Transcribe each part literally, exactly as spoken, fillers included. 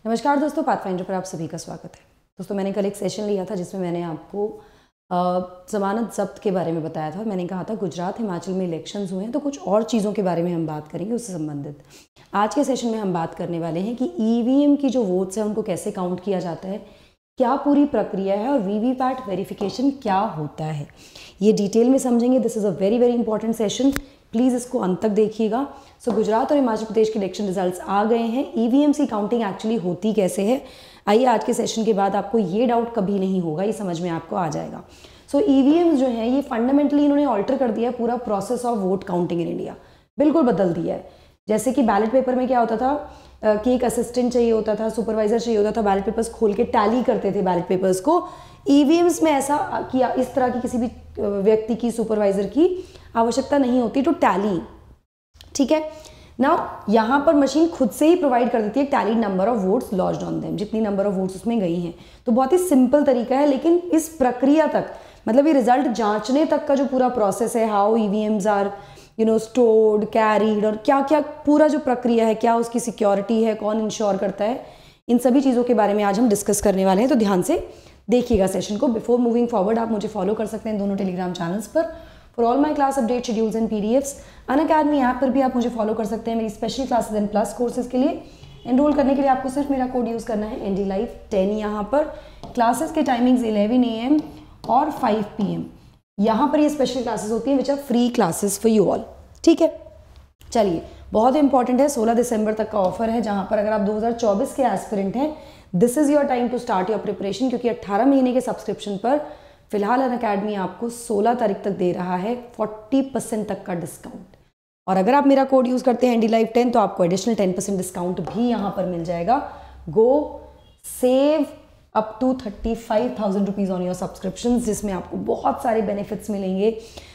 नमस्कार दोस्तों, पाथफाइंडर पर आप सभी का स्वागत है। दोस्तों, मैंने कल एक सेशन लिया था जिसमें मैंने आपको ज़मानत ज़ब्त के बारे में बताया था और मैंने कहा था गुजरात हिमाचल में इलेक्शंस हुए हैं तो कुछ और चीज़ों के बारे में हम बात करेंगे उससे संबंधित। आज के सेशन में हम बात करने वाले हैं कि ईवीएम की जो वोट्स हैं उनको कैसे काउंट किया जाता है, क्या पूरी प्रक्रिया है और वीवीपैट वेरिफिकेशन क्या होता है, ये डिटेल में समझेंगे। This is a very very important session, please इसको अंत तक देखिएगा। सो so, गुजरात और हिमाचल प्रदेश के इलेक्शन रिजल्ट्स आ गए हैं। ईवीएम्स की काउंटिंग एक्चुअली होती कैसे है, आइए आज के सेशन के बाद आपको ये डाउट कभी नहीं होगा, ये समझ में आपको आ जाएगा। सो so, ईवीएम्स जो है ये फंडामेंटली इन्होंने ऑल्टर कर दिया है पूरा process of vote counting in India, बिल्कुल बदल दिया है। जैसे कि बैलेट पेपर में क्या होता था कि एक असिस्टेंट चाहिए होता था, सुपरवाइजर चाहिए होता था, बैलेट पेपर्स खोल के टैली करते थे बैलेट पेपर्स को। ईवीएम्स में ऐसा किया, इस तरह की किसी भी व्यक्ति की, सुपरवाइजर की आवश्यकता नहीं होती टू टैली। ठीक है ना, यहाँ पर मशीन खुद से ही प्रोवाइड कर देती है tally number of votes lodged on them, जितनी नंबर ऑफ वोट्स उसमें गई हैं। तो बहुत ही सिंपल तरीका है, लेकिन इस प्रक्रिया तक, मतलब ये रिजल्ट जांचने तक का जो पूरा प्रोसेस है, how EVMs are you know stored, carried, और क्या क्या पूरा जो प्रक्रिया है, क्या उसकी सिक्योरिटी है, कौन इंश्योर करता है, इन सभी चीज़ों के बारे में आज हम डिस्कस करने वाले हैं। तो ध्यान से देखिएगा सेशन को। बिफोर मूविंग फॉरवर्ड, आप मुझे फॉलो कर सकते हैं दोनों टेलीग्राम चैनल्स पर for all my class update schedules and PDFs. Unacademy app पर भी आप मुझे फॉलो कर सकते हैं मेरी special classes and plus courses के लिए। एनरोल करने के लिए आपको सिर्फ मेरा कोड यूज़ करना है, एन डी लाइव टेन। यहाँ पर क्लासेस के टाइमिंग्स इलेवन ए एम और फाइव पी एम। यहाँ पर ये स्पेशल क्लासेस होती हैं which are free classes for you all. ठीक है, चलिए, बहुत इंपॉर्टेंट है, सोलह दिसंबर तक का ऑफर है, जहाँ पर अगर आप दो हज़ार चौबीस के एस्पिरेंट हैं, this is your time to start your preparation, क्योंकि अट्ठारह महीने के सब्सक्रिप्शन पर फिलहाल अनअकैडमी आपको सोलह तारीख तक दे रहा है चालीस परसेंट तक का डिस्काउंट। और अगर आप मेरा कोड यूज़ करते हैं एनडी लाइव टेन तो आपको एडिशनल टेन परसेंट डिस्काउंट भी यहाँ पर मिल जाएगा। Go save up to thirty five thousand rupees on your subscription, जिसमें आपको बहुत सारे बेनिफिट्स मिलेंगे।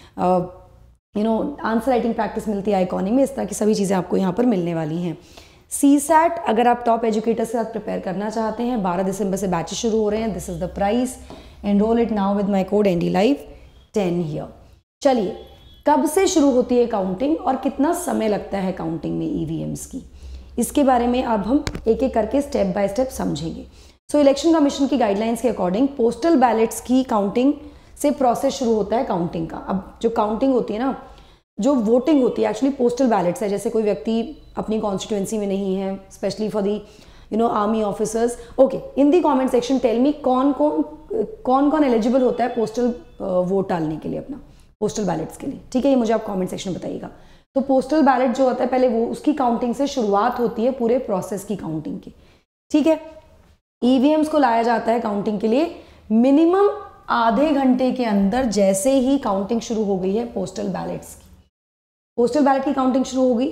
You know answer writing practice मिलती है आइकॉनिक में, इस तरह की सभी चीज़ें आपको यहाँ पर मिलने वाली हैं। सी सैट अगर आप टॉप एजुकेटर्स के साथ प्रिपेयर करना चाहते हैं, बारह दिसंबर से बैचेस शुरू हो रहे हैं। This is the price, enrol it now with my code N D live ten here. चलिए, कब से शुरू होती है काउंटिंग और कितना समय लगता है काउंटिंग में ईवीएम्स की, इसके बारे में अब हम एक एक करके स्टेप बाय स्टेप समझेंगे। सो इलेक्शन कमीशन की गाइडलाइंस के अकॉर्डिंग पोस्टल बैलेट्स की काउंटिंग से प्रोसेस शुरू होता है काउंटिंग का। अब जो काउंटिंग होती है ना, जो वोटिंग होती है एक्चुअली पोस्टल बैलेट्स है। जैसे कोई व्यक्ति अपनी कॉन्स्टिट्यूएंसी में नहीं है, specially for the you know army officers. Okay, in the comment section tell me कौन कौन कौन कौन एलिजिबल होता है पोस्टल वोट डालने के लिए, अपना पोस्टल बैलेट्स के लिए। ठीक है, ये मुझे आप कमेंट सेक्शन में बताइएगा। तो पोस्टल बैलेट जो होता है पहले वो उसकी काउंटिंग से शुरुआत होती है, पूरे प्रोसेस की काउंटिंग की। ठीक है, ईवीएम्स को लाया जाता है काउंटिंग के लिए मिनिमम आधे घंटे के अंदर। जैसे ही काउंटिंग शुरू हो गई है पोस्टल बैलेट्स की, पोस्टल बैलेट की काउंटिंग शुरू हो गई,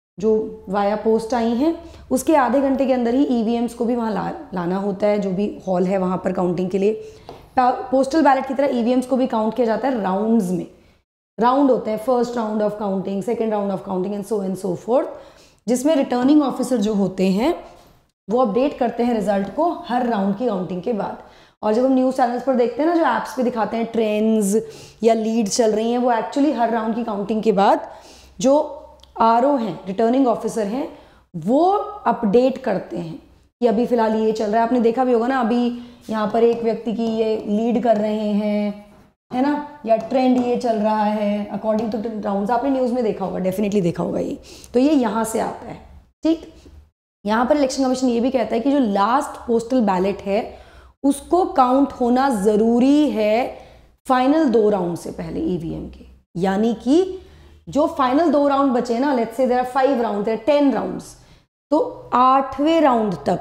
जो वाया पोस्ट आई हैं, उसके आधे घंटे के अंदर ही ईवीएम्स को भी वहाँ ला, लाना होता है, जो भी हॉल है वहाँ पर काउंटिंग के लिए। पोस्टल बैलेट की तरह ईवीएम्स को भी काउंट किया जाता है राउंड्स में। राउंड होते हैं, first round of counting, second round of counting and so and so forth, जिसमें रिटर्निंग ऑफिसर जो होते हैं वो अपडेट करते हैं रिजल्ट को हर राउंड की काउंटिंग के बाद। और जब हम न्यूज़ चैनल्स पर देखते हैं ना, जो ऐप्स पे दिखाते हैं ट्रेंड्स या लीड चल रही हैं, वो एक्चुअली हर राउंड की काउंटिंग के बाद जो आरओ हैं, रिटर्निंग ऑफिसर हैं, वो अपडेट करते हैं कि अभी फिलहाल ये चल रहा है। आपने देखा भी होगा ना, अभी यहाँ पर एक व्यक्ति की ये लीड कर रहे हैं, है ना, या ट्रेंड ये चल रहा है अकॉर्डिंग टू राउंड्स। आपने न्यूज़ में देखा होगा, डेफिनेटली देखा होगा ये। तो ये यहाँ से आता है। ठीक, यहाँ पर इलेक्शन कमीशन ये भी कहता है कि जो लास्ट पोस्टल बैलेट है उसको काउंट होना ज़रूरी है फाइनल दो राउंड से पहले ईवीएम के। यानी कि जो फाइनल दो राउंड बचे ना, let's say there are five round, there are ten rounds, तो आठवें राउंड तक,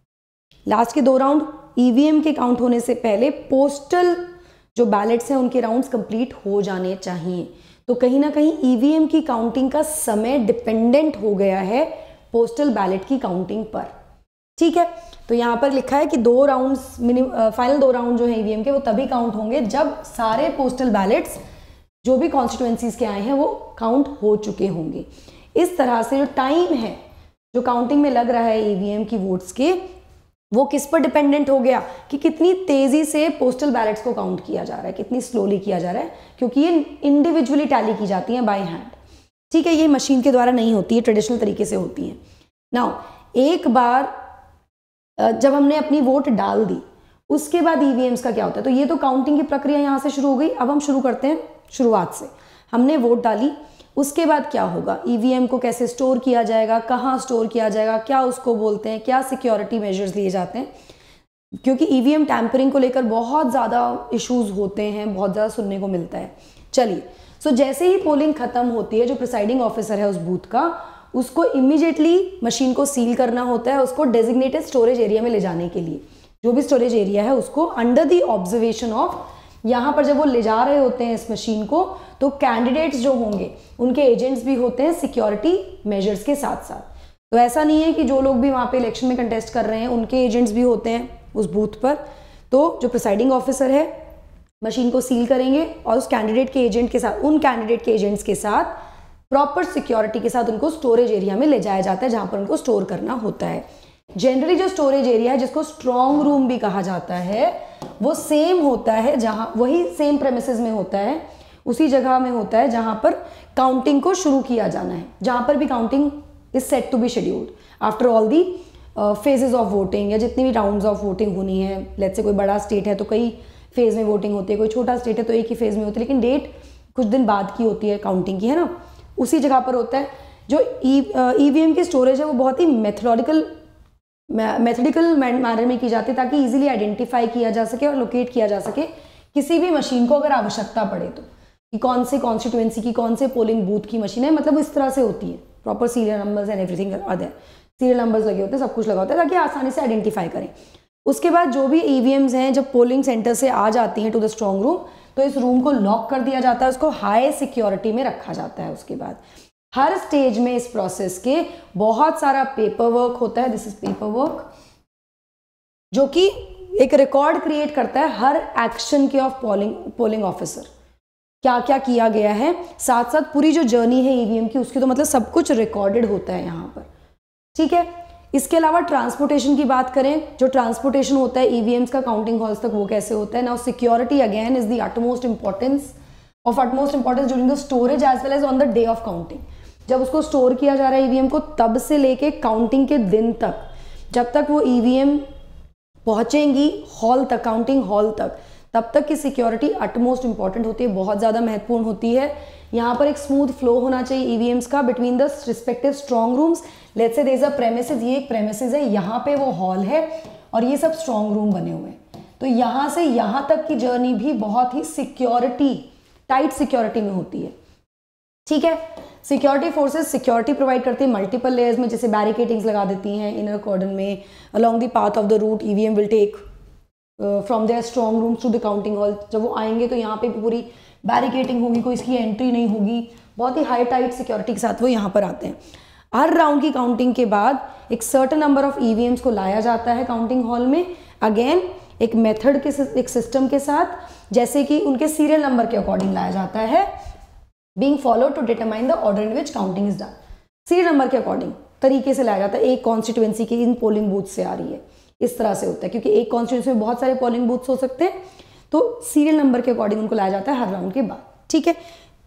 लास्ट के दो राउंड ईवीएम के काउंट होने से पहले पोस्टल जो बैलेट्स हैं उनके राउंड्स कंप्लीट हो जाने चाहिए। तो कहीं ना कहीं ईवीएम की काउंटिंग का समय डिपेंडेंट हो गया है पोस्टल बैलेट की काउंटिंग पर। ठीक है, तो यहाँ पर लिखा है कि दो राउंड्स, मिनिमम फाइनल दो राउंड जो है ईवीएम के, वो तभी काउंट होंगे जब सारे पोस्टल बैलेट्स जो भी कॉन्स्टिट्यूएंसीज के आए हैं वो काउंट हो चुके होंगे। इस तरह से जो टाइम है जो काउंटिंग में लग रहा है ईवीएम की वोट्स के, वो किस पर डिपेंडेंट हो गया कि कितनी तेजी से पोस्टल बैलेट्स को काउंट किया जा रहा है, कितनी स्लोली किया जा रहा है, क्योंकि ये इंडिविजुअली टैली की जाती हैं बाय हैंड। ठीक है, ये मशीन के द्वारा नहीं होती है, ट्रेडिशनल तरीके से होती है। नाउ एक बार जब हमने अपनी वोट डाल दी उसके बाद ईवीएम्स का क्या होता है। तो ये तो काउंटिंग की प्रक्रिया यहाँ से शुरू हो गई। अब हम शुरू करते हैं शुरुआत से। हमने वोट डाली, उसके बाद क्या होगा, ईवीएम को कैसे स्टोर किया जाएगा, कहाँ स्टोर किया जाएगा, क्या उसको बोलते हैं, क्या सिक्योरिटी मेजर्स लिए जाते हैं, क्योंकि ईवीएम टैंपरिंग को लेकर बहुत ज़्यादा इश्यूज होते हैं, बहुत ज़्यादा सुनने को मिलता है। चलिए, सो जैसे ही पोलिंग खत्म होती है, जो प्रिसाइडिंग ऑफिसर है उस बूथ का, उसको इमीडिएटली मशीन को सील करना होता है, उसको डेजिग्नेटेड स्टोरेज एरिया में ले जाने के लिए। जो भी स्टोरेज एरिया है उसको अंडर द ऑब्जर्वेशन ऑफ, यहाँ पर जब वो ले जा रहे होते हैं इस मशीन को, तो कैंडिडेट्स जो होंगे उनके एजेंट्स भी होते हैं सिक्योरिटी मेजर्स के साथ साथ। तो ऐसा नहीं है कि जो लोग भी वहाँ पे इलेक्शन में कंटेस्ट कर रहे हैं उनके एजेंट्स भी होते हैं उस बूथ पर। तो जो प्रिसाइडिंग ऑफिसर है मशीन को सील करेंगे और उस कैंडिडेट के एजेंट के साथ, उन कैंडिडेट के एजेंट्स के साथ प्रॉपर सिक्योरिटी के साथ उनको स्टोरेज एरिया में ले जाया जाता है, जहाँ पर उनको स्टोर करना होता है। जनरली जो स्टोरेज एरिया है, जिसको स्ट्रॉन्ग रूम भी कहा जाता है, वो सेम होता है, जहाँ वही सेम प्रेमिसेस में होता है, उसी जगह में होता है जहाँ पर काउंटिंग को शुरू किया जाना है, जहाँ पर भी counting is set to be scheduled after all the phases of voting, या जितनी भी राउंड्स ऑफ वोटिंग होनी है। लेट्स से कोई बड़ा स्टेट है तो कई फेज में वोटिंग होती है, कोई छोटा स्टेट है तो एक ही फेज में होती है, लेकिन डेट कुछ दिन बाद की होती है काउंटिंग की, है ना, उसी जगह पर होता है। जो ईवीएम की स्टोरेज है वो बहुत ही मेथोडिकल मेथडिकल मैनर में की जाती है, ताकि इजीली आइडेंटिफाई किया जा सके और लोकेट किया जा सके किसी भी मशीन को अगर आवश्यकता पड़े तो, कि कौन से कॉन्स्टिट्यूएंसी की, कौन से पोलिंग बूथ की मशीन है। मतलब इस तरह से होती है, proper serial numbers and everything other, serial numbers लगे होते हैं, सब कुछ लगा होता है ताकि आसानी से आइडेंटिफाई करें। उसके बाद जो भी ईवीएम्स हैं जब पोलिंग सेंटर से आ जाती हैं टू द स्ट्रॉन्ग रूम, तो इस रूम को लॉक कर दिया जाता है, उसको हाई सिक्योरिटी में रखा जाता है। उसके बाद हर स्टेज में इस प्रोसेस के बहुत सारा पेपर वर्क होता है, दिस इज पेपर वर्क, जो कि एक रिकॉर्ड क्रिएट करता है हर एक्शन के ऑफ पोलिंग पोलिंग ऑफिसर, क्या क्या किया गया है, साथ साथ पूरी जो जर्नी है ईवीएम की उसकी, तो मतलब सब कुछ रिकॉर्डेड होता है यहाँ पर, ठीक है। इसके अलावा ट्रांसपोर्टेशन की बात करें, जो ट्रांसपोर्टेशन होता है ईवीएम्स का काउंटिंग हॉल्स तक, वो कैसे होता है। Now security again is the utmost importance of utmost importance during the storage as well as on the day of counting. जब उसको स्टोर किया जा रहा है ईवीएम को, तब से लेके काउंटिंग के दिन तक, जब तक वो ईवीएम पहुंचेंगी हॉल तक, काउंटिंग हॉल तक, तब तक की सिक्योरिटी अटमोस्ट इंपॉर्टेंट होती है, बहुत ज़्यादा महत्वपूर्ण होती है। यहाँ पर एक स्मूथ फ्लो होना चाहिए ईवीएम्स का between the respective strong rooms. Let's say there is a premises, ये एक प्रेमिसेस है, यहाँ पे वो हॉल है और ये सब स्ट्रॉन्ग रूम बने हुए हैं। तो यहाँ से यहाँ तक की जर्नी भी बहुत ही सिक्योरिटी, टाइट सिक्योरिटी में होती है, ठीक है। सिक्योरिटी फोर्सेस सिक्योरिटी प्रोवाइड करती है मल्टीपल लेयर्स में, जैसे बैरिकेडिंग्स लगा देती हैं इनर कॉर्डन में, along the path of the route EVM will take from their strong rooms to the counting hall. जब वो आएंगे तो यहाँ पे पूरी बैरिकेडिंग होगी, कोई इसकी एंट्री नहीं होगी, बहुत ही हाई टाइट सिक्योरिटी के साथ वो यहाँ पर आते हैं। हर राउंड की काउंटिंग के बाद एक सर्टेन नंबर ऑफ ईवीएम्स को लाया जाता है काउंटिंग हॉल में, अगेन एक मेथड के, एक सिस्टम के साथ, जैसे कि उनके सीरियल नंबर के अकॉर्डिंग लाया जाता है, being followed to determine the order in which counting is done। Serial number के अकॉर्डिंग तरीके से लाया जाता है, एक कॉन्स्टिट्यूएंसी की इन पोलिंग बूथ से आ रही है, इस तरह से होता है, क्योंकि एक कॉन्स्टिट्यूएंसी में बहुत सारे पोलिंग बूथ्स हो सकते हैं, तो सीरियल नंबर के अकॉर्डिंग उनको लाया जाता है हर राउंड के बाद, ठीक है।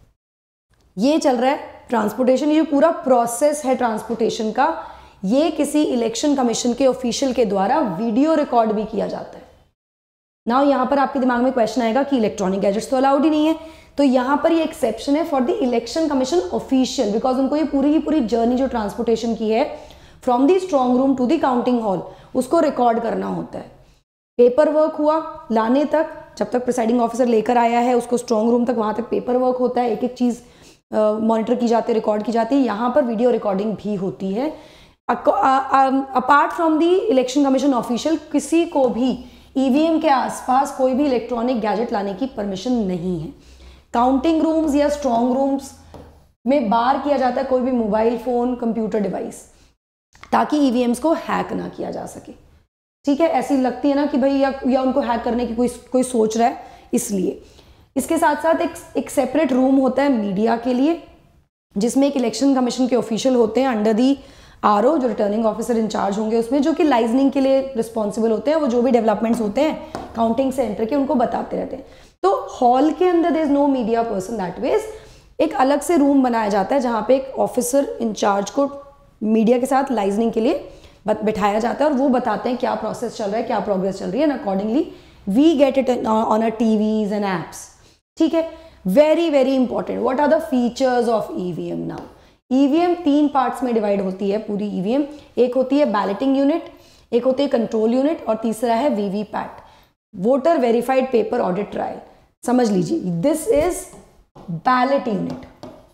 ये चल रहा है ट्रांसपोर्टेशन। ये जो पूरा प्रोसेस है ट्रांसपोर्टेशन का, ये किसी इलेक्शन कमीशन के ऑफिशियल के द्वारा वीडियो रिकॉर्ड भी किया जाता है। नाउ यहाँ पर आपके दिमाग में क्वेश्चन आएगा कि इलेक्ट्रॉनिक गैजेट्स तो अलाउड ही नहीं है, तो यहाँ पर ये एक्सेप्शन है for the election commission official, because उनको ये पूरी की पूरी जर्नी जो ट्रांसपोर्टेशन की है from the strong room to the counting hall, उसको रिकॉर्ड करना होता है। पेपर वर्क हुआ लाने तक, जब तक प्रिसाइडिंग ऑफिसर लेकर आया है उसको स्ट्रॉन्ग रूम तक, वहाँ तक पेपर वर्क होता है, एक एक चीज़ मॉनिटर की जाती है, रिकॉर्ड की जाती है। यहाँ पर वीडियो रिकॉर्डिंग भी होती है। Apart from the election commission official, किसी को भी ईवीएम के आसपास कोई भी इलेक्ट्रॉनिक गैजेट लाने की परमिशन नहीं है। काउंटिंग रूम्स या स्ट्रॉन्ग रूम्स में बार किया जाता है कोई भी मोबाइल फोन, कंप्यूटर डिवाइस, ताकि ईवीएम्स को हैक ना किया जा सके, ठीक है। ऐसी लगती है ना कि भाई या, या उनको हैक करने की कोई कोई सोच रहा है, इसलिए। इसके साथ साथ एक एक सेपरेट रूम होता है मीडिया के लिए, जिसमें एक इलेक्शन कमीशन के ऑफिशियल होते हैं अंडर दी आरओ, जो रिटर्निंग ऑफिसर इंचार्ज होंगे उसमें, जो कि लाइजनिंग के लिए रिस्पॉन्सिबल होते हैं। वो जो भी डेवलपमेंट्स होते हैं काउंटिंग सेंटर के, उनको बताते रहते हैं। तो हॉल के अंदर there is no media person that ways, एक अलग से रूम बनाया जाता है जहाँ पे एक ऑफिसर इंचार्ज को मीडिया के साथ लाइजनिंग के लिए बिठाया जाता है और वो बताते हैं क्या प्रोसेस चल रहा है, क्या प्रोग्रेस चल रही है, and accordingly we get it on a TVs and apps. ठीक है, very very important, what are the features of EVM now. EVM तीन पार्ट्स में डिवाइड होती है पूरी ईवीएम, एक होती है बैलेटिंग यूनिट, एक होती है कंट्रोल यूनिट और तीसरा है VVPAT, voter verified paper audit trial. समझ लीजिए, दिस इज बैलेट यूनिट,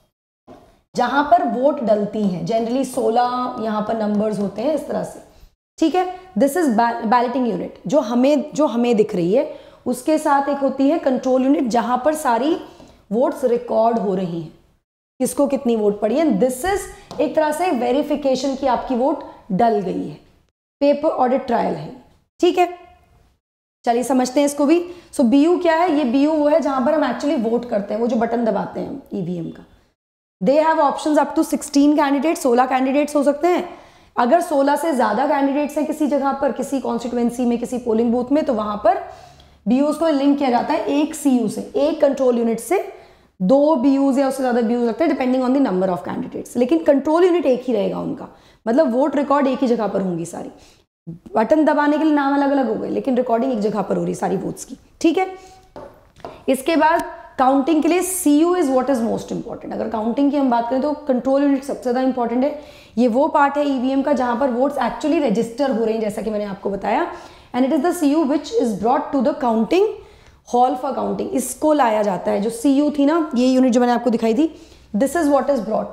जहां पर वोट डलती हैं, जनरली सोलह यहां पर नंबर्स होते हैं इस तरह से। ठीक है, दिस इज बैलेटिंग यूनिट जो हमें जो हमें दिख रही है। उसके साथ एक होती है कंट्रोल यूनिट, जहां पर सारी वोट्स रिकॉर्ड हो रही हैं, किसको कितनी वोट पड़ी है। दिस इज एक तरह से वेरिफिकेशन की आपकी वोट डल गई है, पेपर ऑडिट ट्रायल है। ठीक है, चलिए समझते हैं इसको भी। सो बीयू क्या है, ये बीयू वो है जहां पर हम एक्चुअली वोट करते हैं, वो जो बटन दबाते हैं ईवीएम का। They have options up to sixteen candidate, सोलह कैंडिडेट्स हो सकते हैं। अगर सोलह से ज्यादा कैंडिडेट्स हैं किसी जगह पर, किसी कॉन्स्टिट्यूएंसी में, किसी पोलिंग बूथ में, तो वहां पर बीयूज को लिंक किया जाता है एक सीयू से, एक कंट्रोल यूनिट से। दो बीयूज या उससे ज्यादा बीयूज लगते हैं depending on the number of candidates, लेकिन कंट्रोल यूनिट एक ही रहेगा उनका, मतलब वोट रिकॉर्ड एक ही जगह पर होंगी सारी। बटन दबाने के लिए नाम अलग अलग हो गए, लेकिन रिकॉर्डिंग एक जगह पर हो रही सारी वोट्स की। ठीक है, इसके बाद काउंटिंग के लिए CU is what is most important. अगर काउंटिंग की हम बात करें तो कंट्रोल यूनिट सबसे ज्यादा इंपॉर्टेंट है। ये वो पार्ट है ईवीएम का जहां पर वोट्स एक्चुअली रजिस्टर हो रहे हैं, जैसा कि मैंने आपको बताया, and it is the CU which is brought to the counting hall for counting. इसको लाया जाता है, जो सीयू थी ना, ये यूनिट जो मैंने आपको दिखाई थी, this is what is brought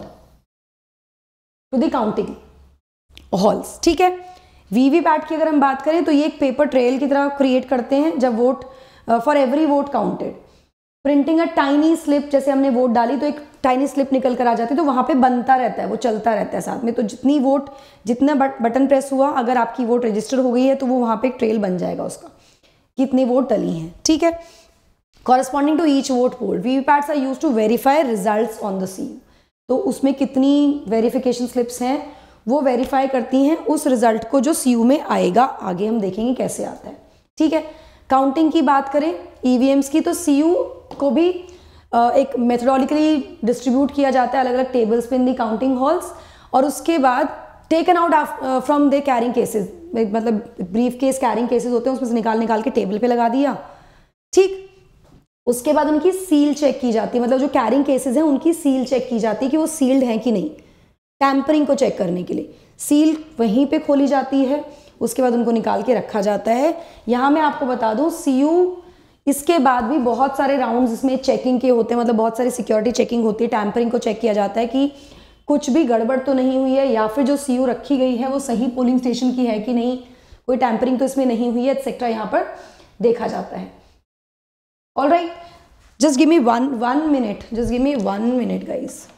to the counting halls. ठीक है, वीवीपैट की अगर हम बात करें तो ये एक पेपर ट्रेल की तरह क्रिएट करते हैं जब vote for every vote counted, printing a tiny slip, जैसे हमने वोट डाली तो एक टाइनी स्लिप निकल कर आ जाती है, तो वहां पे बनता रहता है, वो चलता रहता है साथ में। तो जितनी वोट, जितना बटन प्रेस हुआ, अगर आपकी वोट रजिस्टर हो गई है तो वो वहां पे एक ट्रेल बन जाएगा उसका, कितनी वोट डली हैं। ठीक है, corresponding to each vote poll, VVPATs are used to verify results on the CU. तो उसमें कितनी वेरिफिकेशन स्लिप्स हैं वो वेरीफाई करती हैं उस रिजल्ट को जो सीयू में आएगा। आगे हम देखेंगे कैसे आता है। ठीक है, काउंटिंग की बात करें ईवीएम्स की, तो सीयू को भी एक मेथोडोलॉजिकली डिस्ट्रीब्यूट किया जाता है अलग अलग टेबल्स पे इन दी काउंटिंग हॉल्स, और उसके बाद taken out from the carrying cases, मतलब ब्रीफ केस कैरिंग केसेस होते हैं, उसमें से निकाल निकाल के टेबल पे लगा दिया। ठीक, उसके बाद उनकी सील चेक की जाती है, मतलब जो कैरिंग केसेस हैं उनकी सील चेक की जाती है कि वो सील्ड हैं कि नहीं, टैंपरिंग को चेक करने के लिए सील वहीं पे खोली जाती है। उसके बाद उनको निकाल के रखा जाता है। यहाँ मैं आपको बता दूं, सीयू इसके बाद भी बहुत सारे राउंड्स इसमें चेकिंग के होते हैं, मतलब बहुत सारी सिक्योरिटी चेकिंग होती है। टैंपरिंग को चेक किया जाता है कि कुछ भी गड़बड़ तो नहीं हुई है, या फिर जो सीयू रखी गई है वो सही पोलिंग स्टेशन की है कि नहीं, कोई टैंपरिंग तो इसमें नहीं हुई है, एक्सेट्रा यहाँ पर देखा जाता है। All right, just give me one one minute just give me one minute guys,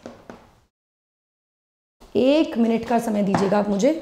एक मिनट का समय दीजिएगा आप मुझे।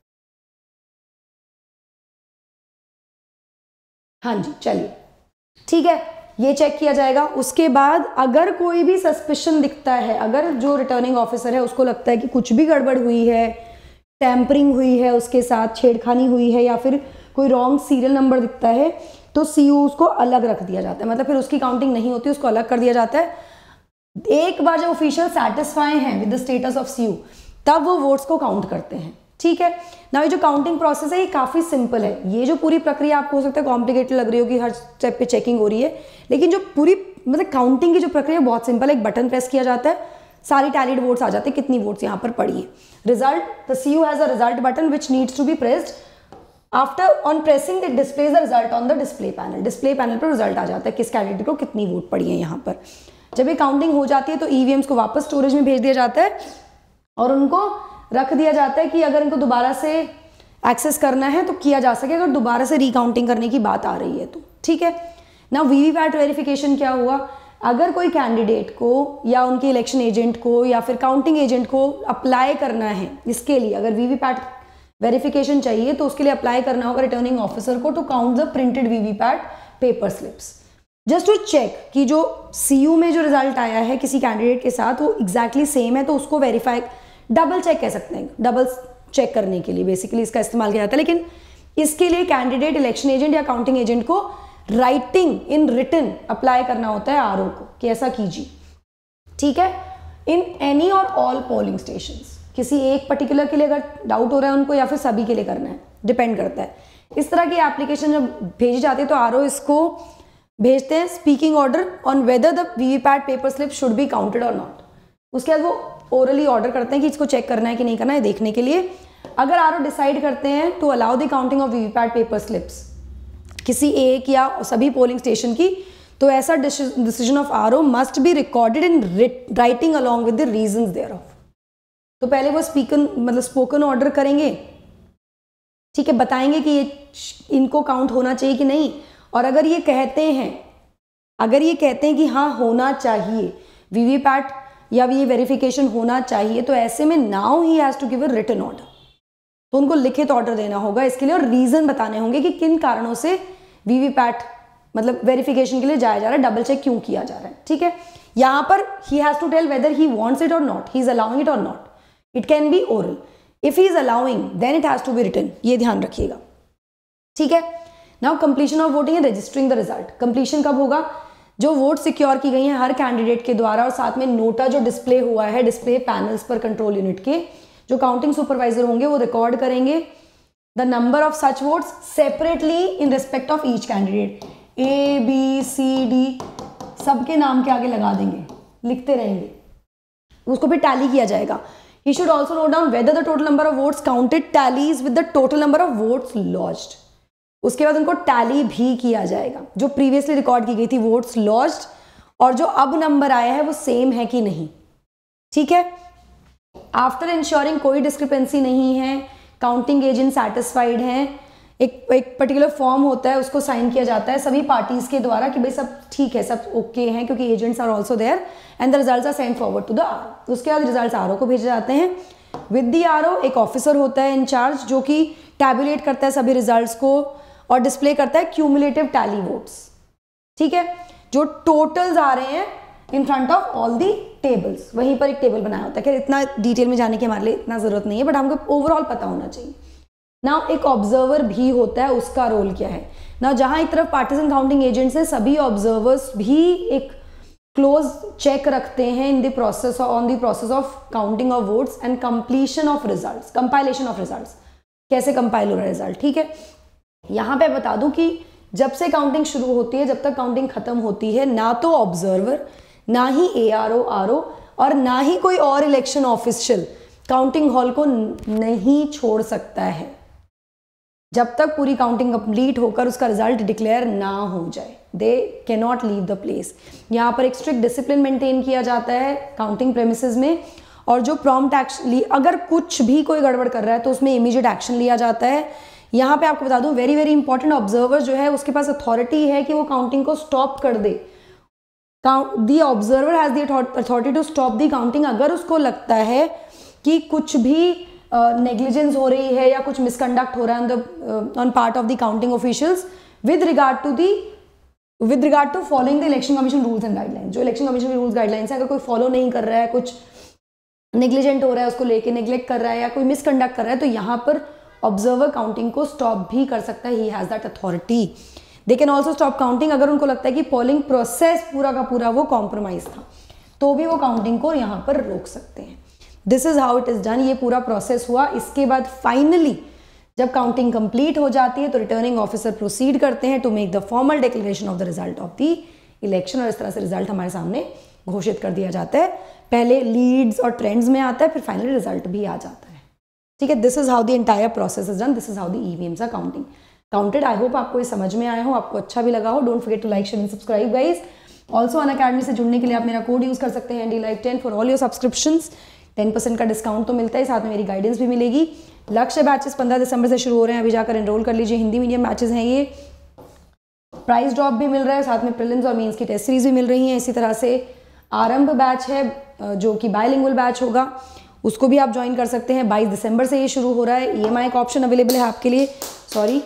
हाँ जी, चलिए ठीक है, ये चेक किया जाएगा। उसके बाद अगर कोई भी सस्पिशन दिखता है, अगर जो रिटर्निंग ऑफिसर है उसको लगता है कि कुछ भी गड़बड़ हुई है, टैंपरिंग हुई है, उसके साथ छेड़खानी हुई है, या फिर कोई रॉन्ग सीरियल नंबर दिखता है, तो सीयू उसको अलग रख दिया जाता है, मतलब फिर उसकी काउंटिंग नहीं होती, उसको अलग कर दिया जाता है। एक बार जब ऑफिशियल सेटिस्फाई हैं with the status of CU, तब वो वोट्स को काउंट करते हैं। ठीक है ना, ये जो काउंटिंग प्रोसेस है ये काफ़ी सिंपल है। ये जो पूरी प्रक्रिया आपको हो सकता है कॉम्प्लिकेटेड लग रही होगी, हर स्टेप पे चेकिंग हो रही है, लेकिन जो पूरी मतलब काउंटिंग की जो प्रक्रिया बहुत सिंपल है। एक बटन प्रेस किया जाता है, सारी टैलीड वोट्स आ जाते हैं, कितनी वोट्स यहाँ पर पड़ी है। Result, the CU has a result button which needs to be pressed. After on pressing it displays the result on the display panel. Display panel पर रिजल्ट आ जाता है किस कैंडिडेट को कितनी वोट पड़ी है यहाँ पर। जब ये काउंटिंग हो जाती है तो ईवीएम्स को वापस स्टोरेज में भेज दिया जाता है और उनको रख दिया जाता है कि अगर इनको दोबारा से एक्सेस करना है तो किया जा सके, अगर दोबारा से रिकाउंटिंग करने की बात आ रही है तो। ठीक है ना, वीवीपैट वेरिफिकेशन क्या हुआ, अगर कोई कैंडिडेट को या उनके इलेक्शन एजेंट को या फिर काउंटिंग एजेंट को अप्लाई करना है, इसके लिए अगर वीवीपैट वेरिफिकेशन चाहिए तो उसके लिए अप्लाई करना होगा रिटर्निंग ऑफिसर को to count the printed VVPAT paper slips, just to check कि जो सीयू में जो रिजल्ट आया है किसी कैंडिडेट के साथ वो एग्जैक्टली सेम है, तो उसको वेरीफाई, डबल चेक कह सकते हैं, डबल चेक करने के लिए बेसिकली इसका इस्तेमाल किया जाता है। लेकिन इसके लिए कैंडिडेट, इलेक्शन एजेंट या काउंटिंग एजेंट को राइटिंग इन रिटन अप्लाई करना होता है आरओ को कि ऐसा कीजिए। ठीक है, in any or all polling stations, किसी एक पर्टिकुलर के लिए अगर डाउट हो रहा है उनको, या फिर सभी के लिए करना है, डिपेंड करता है। इस तरह की एप्लीकेशन जब भेजी जाती है तो आर ओ इसको भेजते हैं speaking order on whether the VVPAT paper slip should be counted or not. उसके बाद वो ओरली ऑर्डर करते हैं कि इसको चेक करना है कि नहीं करना है, देखने के लिए। अगर आर ओ डिसाइड करते हैं to allow the counting of VVPAT paper slips किसी एक या सभी पोलिंग स्टेशन की, तो ऐसा decision of R O must be recorded in writing along with the reasons thereof. तो पहले वो स्पीकन मतलब स्पोकन ऑर्डर करेंगे, ठीक है, बताएंगे कि ये इनको काउंट होना चाहिए कि नहीं। और अगर ये कहते हैं अगर ये कहते हैं कि हाँ होना चाहिए, वीवीपैट या ये वेरिफिकेशन होना चाहिए, तो ऐसे में now he has to give a written order. तो उनको लिखित ऑर्डर देना होगा इसके लिए, और रीजन बताने होंगे कि किन कारणों से वीवीपैट मतलब वेरिफिकेशन के लिए जाया जा रहा है, डबल चेक क्यों किया जा रहा है, ठीक है। यहां पर he has to tell whether he wants it or not, he is allowing it or not. It can be oral, if he is allowing then it has to be written, ये ध्यान रखिएगा, ठीक है। Now completion of voting and registering the result. Completion कब होगा? जो vote secure की गई हैं हर कैंडिडेट के द्वारा, और साथ में नोटा जो डिस्प्ले हुआ है डिस्प्ले पैनल्स पर कंट्रोल यूनिट के, जो काउंटिंग सुपरवाइजर होंगे वो रिकॉर्ड करेंगे the number of such votes separately in respect of each candidate. A B C D सबके नाम के आगे लगा देंगे, लिखते रहेंगे, उसको भी टैली किया जाएगा। He should also note down whether the total number of votes counted tallies with the total number of votes lodged। उसके बाद उनको टैली भी किया जाएगा, जो प्रीवियसली रिकॉर्ड की गई थी वोट्स लॉज्ड और जो अब नंबर आया है वो सेम है कि नहीं, ठीक है। आफ्टर इंश्योरिंग कोई डिस्क्रिपेंसी नहीं है, काउंटिंग एजेंट सेटिस्फाइड हैं, एक एक पर्टिकुलर फॉर्म होता है उसको साइन किया जाता है सभी पार्टीज के द्वारा कि भाई सब ठीक है, सब ओके हैं, क्योंकि agents are also there, and the results are send forward to the R. उसके बाद रिजल्ट्स आर ओ को भेजे जाते हैं। विद द आर ओ एक ऑफिसर होता है इंचार्ज, जो कि टैबुलेट करता है सभी रिजल्ट्स को और डिस्प्ले करता है क्यूमुलेटिव टैली वोट्स, ठीक है, जो टोटल्स आ रहे हैं in front of all the tables. वहीं पर एक टेबल बनाया होता है, खैर इतना डिटेल में जाने की हमारे लिए इतना जरूरत नहीं है, बट हमको ओवरऑल पता होना चाहिए। नाउ एक ऑब्जर्वर भी होता है, उसका रोल क्या है? नाउ जहां एक तरफ पार्टिसन काउंटिंग एजेंट्स हैं, सभी ऑब्जर्वर्स भी एक क्लोज चेक रखते हैं in the process on the process of counting of votes and completion of results, compilation of results, कैसे कंपाइल हो रहा है रिजल्ट, ठीक है। यहां पे बता दूं कि जब से काउंटिंग शुरू होती है जब तक काउंटिंग खत्म होती है, ना तो ऑब्जर्वर, ना ही A R O R O और ना ही कोई और इलेक्शन ऑफिशियल काउंटिंग हॉल को नहीं छोड़ सकता है जब तक पूरी काउंटिंग कंप्लीट होकर उसका रिजल्ट डिक्लेयर ना हो जाए। They cannot leave the place. यहाँ पर एक स्ट्रिक्ट डिसिप्लिन मेंटेन किया जाता है काउंटिंग प्रेमिसेस में, और जो प्रॉम्प्ट एक्शन, अगर कुछ भी कोई गड़बड़ कर रहा है तो उसमें इमीडिएट एक्शन लिया जाता है। यहाँ पे आपको बता दूं, वेरी वेरी इंपॉर्टेंट, ऑब्जर्वर जो है उसके पास अथॉरिटी है कि वो काउंटिंग को स्टॉप कर दे। The observer has the authority to stop the counting अगर उसको लगता है कि कुछ भी नेग्लिजेंस uh, हो रही है या कुछ मिसकंडक्ट हो रहा है on part of the counting officials with regard to the with regard to following the election commission rules and guidelines. जो इलेक्शन कमीशन के रूल्स गाइडलाइंस है, अगर कोई फॉलो नहीं कर रहा है, कुछ नेग्लिजेंट हो रहा है, उसको लेके नेग्लेक्ट कर रहा है या कोई मिसकंडक्ट कर रहा है, तो यहाँ पर ऑब्जर्वर काउंटिंग को स्टॉप भी कर सकता है। He has that authority. They can also stop counting अगर उनको लगता है कि पोलिंग प्रोसेस पूरा का पूरा वो कॉम्प्रोमाइज था, तो भी वो काउंटिंग को यहाँ पर रोक सकते हैं। This is how it is done. ये पूरा प्रोसेस हुआ। इसके बाद फाइनली जब काउंटिंग कंप्लीट हो जाती है तो रिटर्निंग ऑफिसर प्रोसीड करते हैं to make the formal declaration of the result of the election, और इस तरह से रिजल्ट हमारे सामने घोषित कर दिया जाता है। पहले लीड्स और ट्रेंड्स में आता है, फिर फाइनली रिजल्ट भी आ जाता है, ठीक है। This is how the entire process is done. This is how the EVMs are counting counted. I hope आपको ये समझ में आया हो, आपको अच्छा भी लगा हो। Don't forget to like, share and subscribe guys. Also Unacademy से जुड़ने के लिए आप मेरा कोड यूज कर सकते हैं, N D like ten for all your subscriptions. Ten percent का डिस्काउंट तो मिलता है, साथ में मेरी गाइडेंस भी मिलेगी। लक्ष्य बैचेस पंद्रह दिसंबर से शुरू हो रहे हैं, अभी जाकर एनरोल कर लीजिए। हिंदी मीडियम बैचेस हैं ये। प्राइस ड्रॉप भी मिल रहा है, साथ में प्रीलिम्स और मेंस की टेस्ट सीरीज भी मिल रही हैं। इसी तरह से आरंभ बैच है जो कि बायलिंगुअल बैच होगा, उसको भी आप ज्वाइन कर सकते हैं। बाईस दिसंबर से ये शुरू हो रहा है। ई एम आई का ऑप्शन अवेलेबल है आपके लिए। Sorry,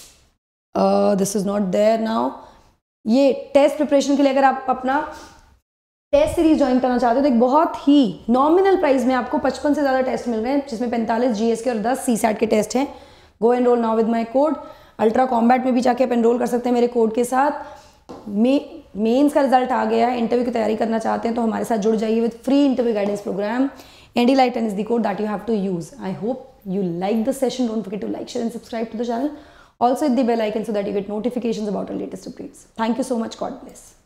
this is not there now. ये टेस्ट प्रिपरेशन के लिए अगर आप अपना टेस्ट सीरीज ज्वाइन करना चाहते हो तो एक बहुत ही नॉमिनल प्राइस में आपको पचपन से ज़्यादा टेस्ट मिल रहे हैं, जिसमें पैंतालीस जीएस के और दस सी सैट के टेस्ट हैं। Go enroll now with my code. Ultra combat में भी जाके आप एनरोल कर सकते हैं मेरे कोड के साथ। मे मेंस का रिजल्ट आ गया है, इंटरव्यू की तैयारी करना चाहते हैं तो हमारे साथ जुड़ जाइए with free interview guidance program. N D Light ten is the code that you have to use. I hope you like the session. Don't forget to like, share and subscribe to the channel. Also hit the bell icon so that you get notifications about our latest updates. Thank you so much. God bless.